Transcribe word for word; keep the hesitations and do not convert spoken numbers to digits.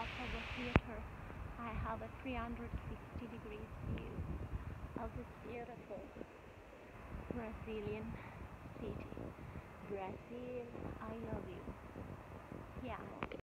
Botafogo Theater, I have a three hundred sixty degrees view of this beautiful Brazilian city. Brazil, I love you. Yeah.